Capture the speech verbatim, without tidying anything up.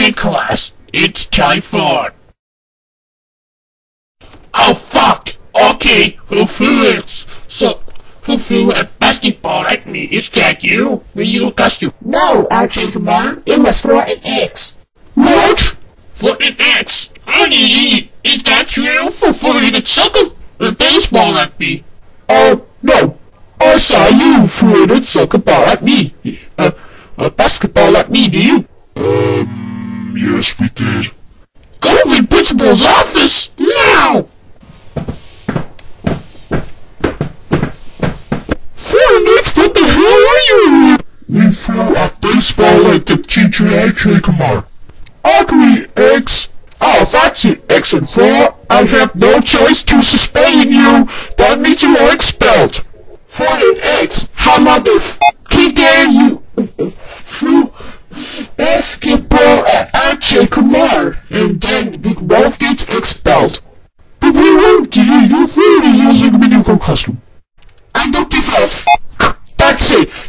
Okay, class, it's time for... Oh, fuck! Okay, who threw it? So, who threw a basketball at me? Is that you? Were you costume? No, R J Kumar, it was for an X. What? For an X? Honey, is that true? For throwing a soccer a baseball at me? Uh, no. I saw you threw a soccer ball at me. Uh, a basketball at me, do you? Um, yes, we did. Go to the principal's office, now! Phoenix, what the hell are you? We threw a baseball at the teacher, R J Kumar. Ugly X. Oh, that's it, X and four. I have no choice to suspend you. That means you are expelled. For an X, how motherfucking dare you threw basketball at R J Kumar, and then we both get expelled. But we won't, you. You threw it as a mediocre costume. I don't give a f***. That's it.